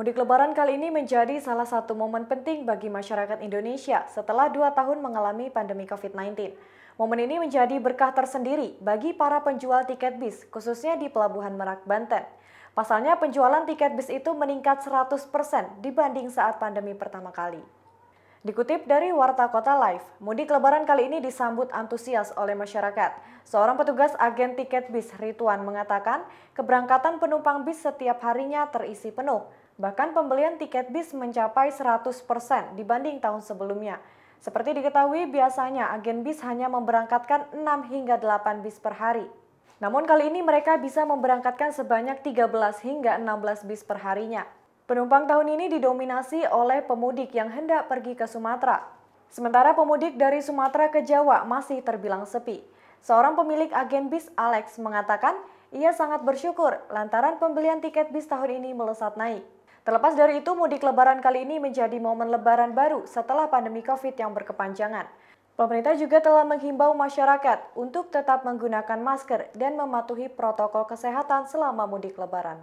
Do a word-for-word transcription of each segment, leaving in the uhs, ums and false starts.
Mudik Lebaran kali ini menjadi salah satu momen penting bagi masyarakat Indonesia setelah dua tahun mengalami pandemi covid sembilan belas. Momen ini menjadi berkah tersendiri bagi para penjual tiket bis, khususnya di Pelabuhan Merak, Banten. Pasalnya penjualan tiket bis itu meningkat seratus persen dibanding saat pandemi pertama kali. Dikutip dari Warta Kota Live, mudik Lebaran kali ini disambut antusias oleh masyarakat. Seorang petugas agen tiket bis, Rituan, mengatakan keberangkatan penumpang bis setiap harinya terisi penuh. Bahkan pembelian tiket bis mencapai seratus persen dibanding tahun sebelumnya. Seperti diketahui, biasanya agen bis hanya memberangkatkan enam hingga delapan bis per hari. Namun kali ini mereka bisa memberangkatkan sebanyak tiga belas hingga enam belas bis per harinya. Penumpang tahun ini didominasi oleh pemudik yang hendak pergi ke Sumatera. Sementara pemudik dari Sumatera ke Jawa masih terbilang sepi. Seorang pemilik agen bis, Alex, mengatakan ia sangat bersyukur lantaran pembelian tiket bis tahun ini melesat naik. Terlepas dari itu, mudik Lebaran kali ini menjadi momen Lebaran baru setelah pandemi Covid yang berkepanjangan. Pemerintah juga telah menghimbau masyarakat untuk tetap menggunakan masker dan mematuhi protokol kesehatan selama mudik Lebaran.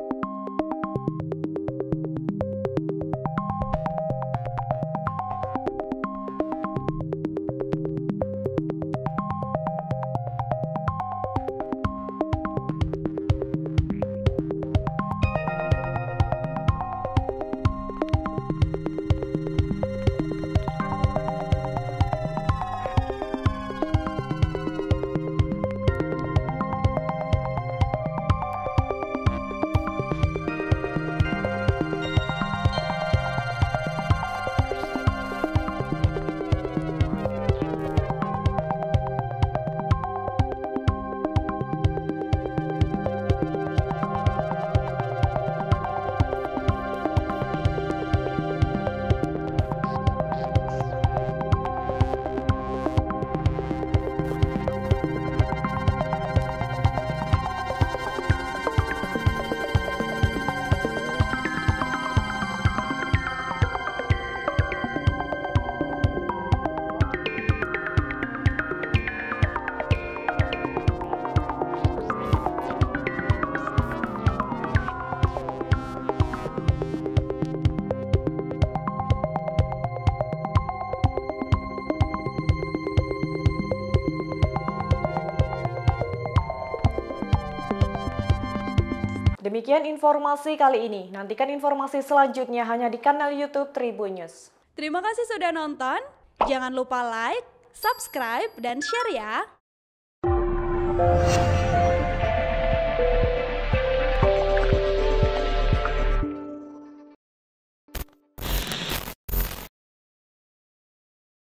Demikian informasi kali ini. Nantikan informasi selanjutnya hanya di kanal YouTube Tribun News. Terima kasih sudah nonton. Jangan lupa like, subscribe, dan share ya.